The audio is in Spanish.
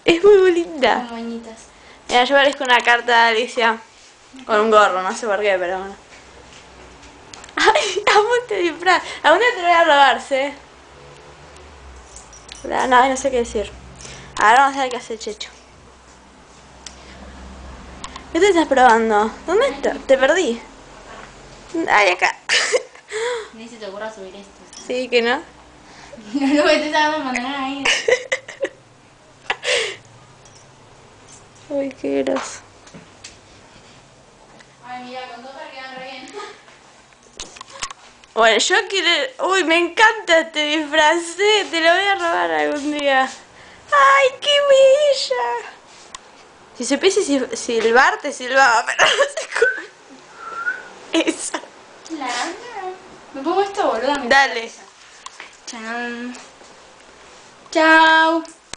Es muy linda. Son bonitas. Mira, yo parezco una carta de Alicia. Con un gorro, no sé por qué, pero bueno. Ay, amo este disfraz. Algún día te lo voy a robar, ¿sí? No sé qué decir. Ahora vamos a ver qué hace Checho. ¿Qué te estás probando? ¿Dónde está? Te perdí. Ay, acá. Ni se te ocurra subir esto. Sí, que no. No me estés dando manera ahí. Uy, qué groso. Ay, mira, con todas quedan re bien. Bueno, yo quiero... Uy, me encanta este disfraz, sí, te lo voy a robar algún día. ¡Ay, qué bella! Si supiese silbar, te silbaba, pero no sé cómo. Eso. Me pongo esto, boluda. Dale. Chan. Chao.